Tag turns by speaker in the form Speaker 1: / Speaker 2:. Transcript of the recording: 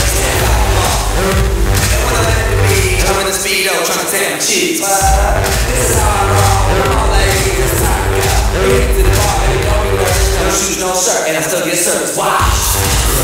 Speaker 1: And when I'm at the beat, I'm in the Speedo trying to tan my cheeks. This is how I roll. All ladies, it's time to go. We get to the bar, baby, don't be nervous. No shoes, no shirt, and I still get service. Wow.